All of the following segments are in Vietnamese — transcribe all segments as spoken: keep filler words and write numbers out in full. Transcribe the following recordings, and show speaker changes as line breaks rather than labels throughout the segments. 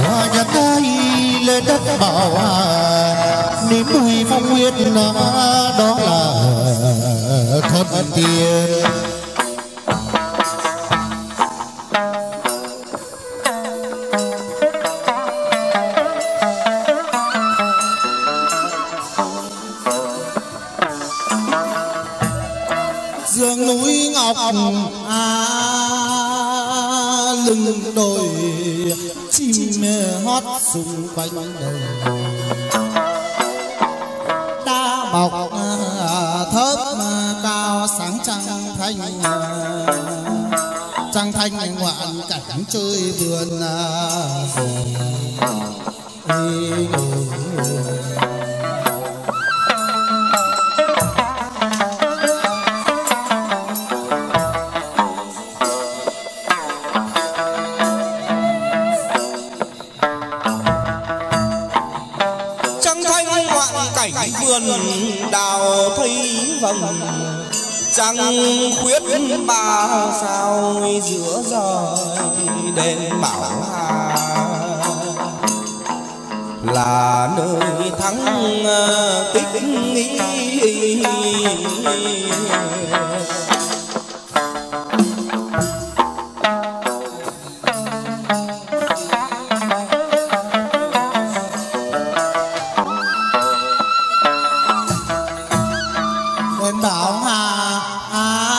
nhật đây lên đất bảo hà nín đùi phong huyết đó là thân tiền.
Dương núi ngọc à, lưng đồi chim hót xung quanh đời đá bọc à, thớp à, cao sáng trăng thanh à, trăng thanh ngoạn cảnh chơi vườn à, ê,
đào thấy vầng trăng khuyết ba sao giữa rời đèn bảo hà là nơi thắng tích nghĩ.
Bảo Hà à,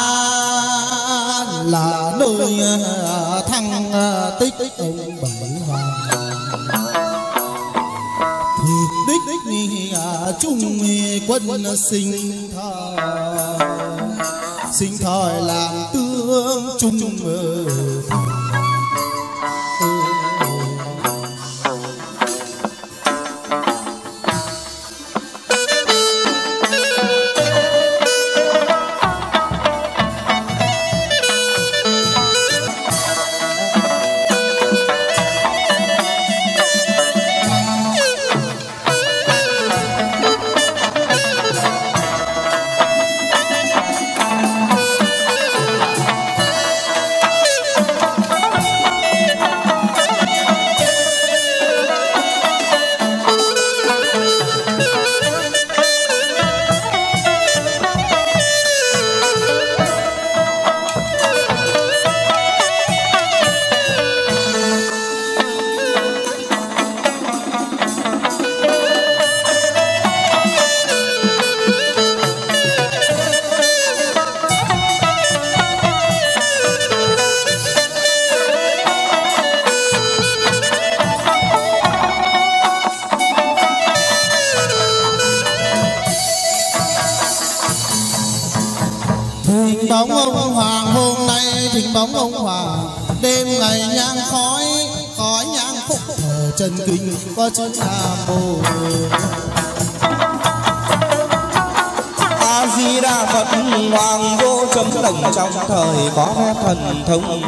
là nơi thăng tích ông Bảy Hoàng thì đích trung quân sinh thời sinh thời làm tướng trung thỉnh bóng ông Hoàng. Hôm nay thỉnh bóng ông Hoàng đêm ngày nhang khói khói nhang phúc thờ chân kinh có chữ Nam Mô
A Di Đà Phật. Hoàng vô chấm đồng trong thời có phép thần thông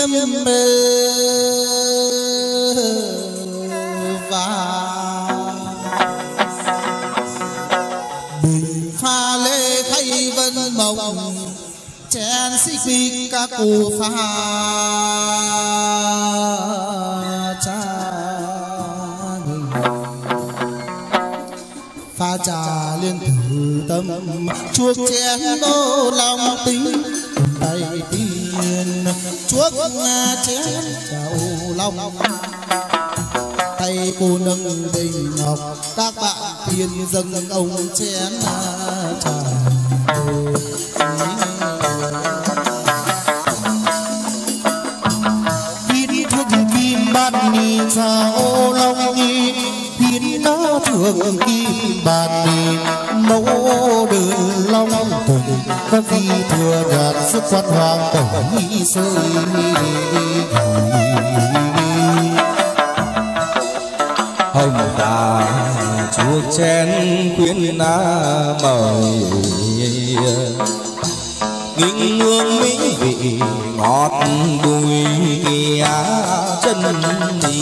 kiếm mê và bình pha lê khay vân mộng chén xích bi các cụ pha cha pha trà liên tử tâm chuốc chén đô lòng tính tay tiên chuốc chén chào lòng tay cô nâng bình ngọc các bạn tiên dâng ông chén trà
Hiến thuốc kim ban ni chào long nhi hiến nó thượng kim ban ni mẫu đơn long tùng các vị thừa nhạc sức quan hoàng tổ nhi sơi
hồng đà chuốc chén khuyên na mời nghinh hương mỹ vị ngọt bùi chân đi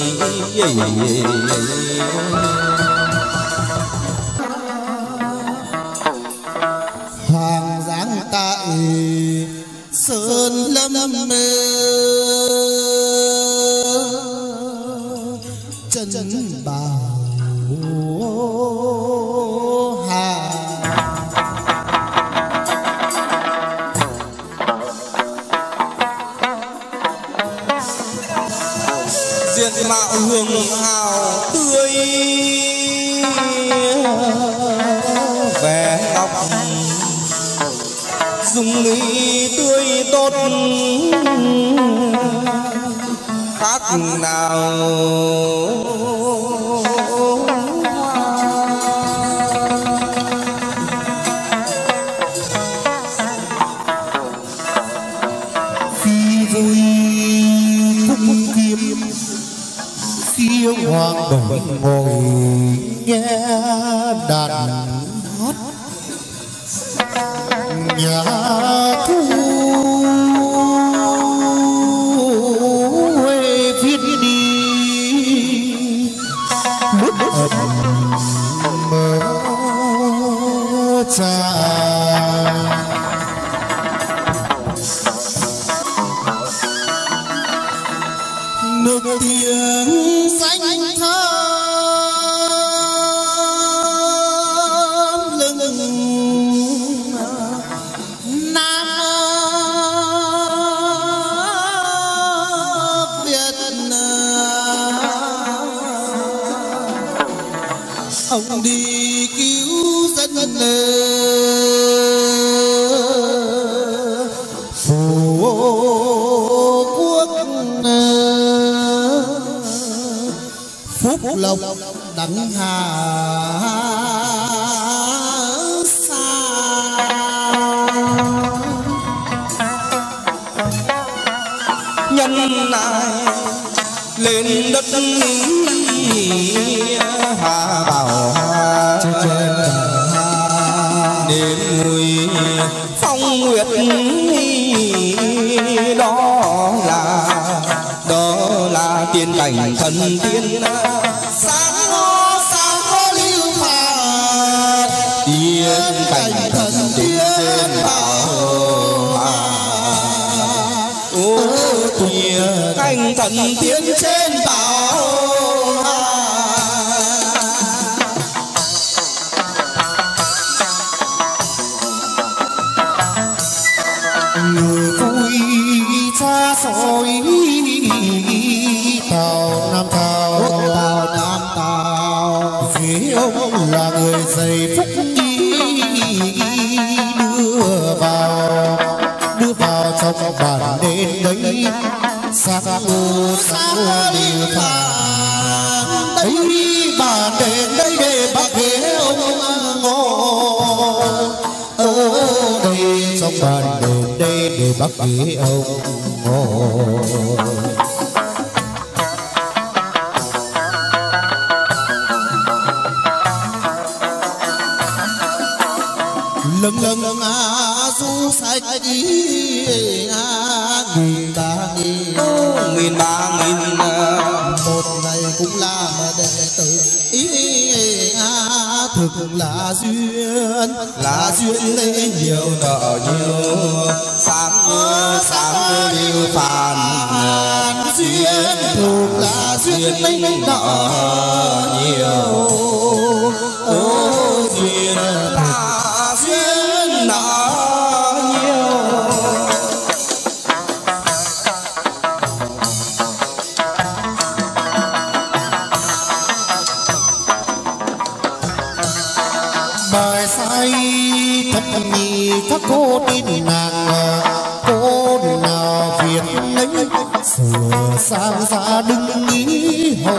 hoàng giáng tại sơn lâm mê chân bảo hà
diện mạo hương hào tươi vẻ ngọc dung mỹ tươi tốt khác nào
khi vui thúc kim khi ông hoàng đồng ngồi nghe đàn hót nhà thu huê viết đi lúc ẩm mơ trà
nước tiếng danh thơm lưng Nam Việt ông đi cứu dân phú quốc phúc lộc đặng hà xa
nhân lại lên đất hà bảo đến người phong nguyệt đó là đó là tiên cảnh thần tiên
sáng ngô sáng ngô lưu phạt
tiên cảnh thần tiên trên bảo ô tiên cảnh thần tiên trên bảo
người vui xa xôi tàu nam tàu
tàu nam tàu
vì ông là người dày phúc nhi đưa vào đưa vào trong bản đền đấy sáng ô sáng ô đi phàng đấy bản đền đấy để bác ghế ông ngô ở đây trong bản đền đây để bác ghế ông ngồi
lưng lưng à du sạch đi à nghìn ba nghìn
nghìn ba nghìn
một ngày cũng làm đệ tử ý à, thực là duyên
là duyên lấy nhiều nợ nhiều sáng như sáng như điều phàn
duyên thực là duyên lấy nợ nhiều
duyên là duyên nợ nhiều.
bài say thất nhị các cô tin nàng cô nào việt lấy sửa sang ra đừng nghĩ hồ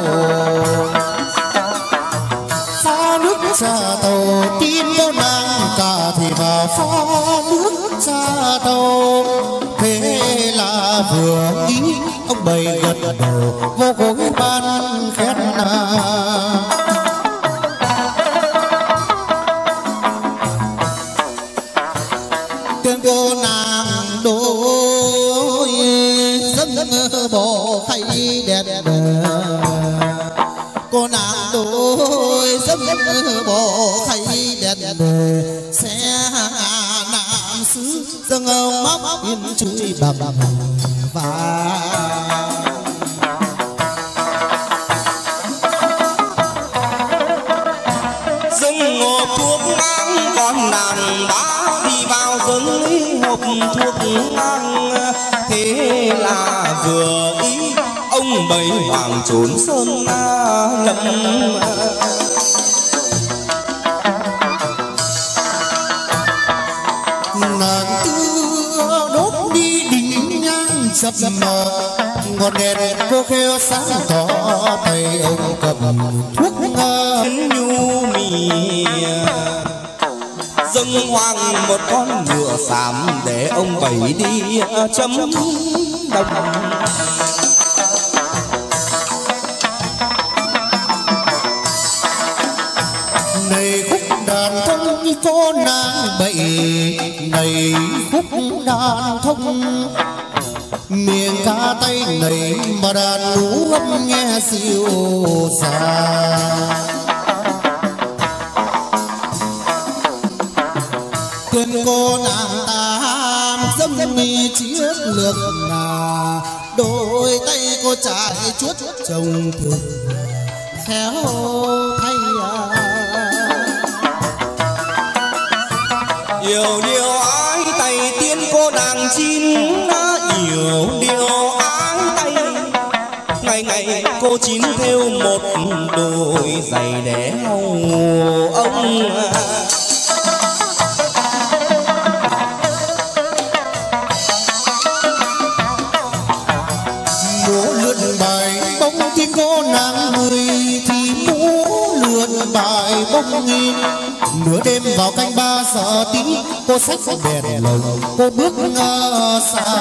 pha nước trà tàu tin cô nàng cả thì vào pha nước trà tàu thế là vừa ý ông bày gật đầu vô cùng ban khen nàng.
Cô nàng đôi giấc bộ khay đẹp cô nàng đôi giấc bộ khay đẹp xe nam xứ dâng móc im chui bằng và
dâng hộp thuốc ngang con nàng đã đi vào dâng hộp thuốc ngang thế là vừa ý ông bấy hoàng trốn sơn lâm
nàng tưa đốt đi đỉnh nhang sập mờ ngọn đèn cô khêu sáng tỏ tay ông cầm thuốc
nhu mì dâng hoàng một con ngựa xám để ông bảy đi chấm đồng.
này khúc đàn thông cô nàng bậy này khúc đàn thông miệng ca tay này mà đàn nú âm nghe siêu xa
quên cô nàng tam dâm mi chiếc lược là đôi tay cô trải chuốt chồng thường khéo thay à.
Nhiều điều ái tay tiên cô nàng chín nhiều điều ái tay ngày ngày cô chín theo một đôi giày để hầu ông
múa lượn bài bông tin cô nàng người thì múa lượn bài bông nghìn nửa đêm vào canh ba giờ tí cô xách đèn lồng cô bước ngơ xa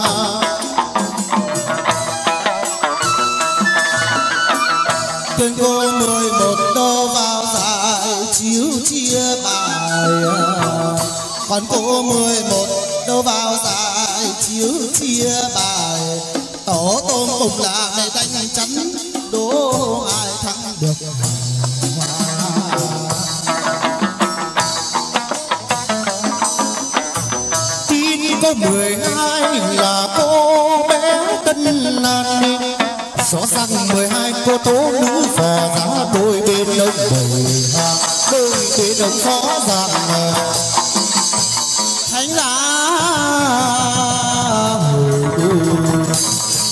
tên cô mười một đô vào giải chiếu chia bài còn cô mười một đô vào giải chiếu chia bài tổ tôm cùng là ngày đánh chắn đố ai thắng được.
tin có mười hai là cô bé Tân Lan rõ ràng mười hai cô tố nữ phò giá đôi bên đông bầy hạ đôi bên đông phó ràng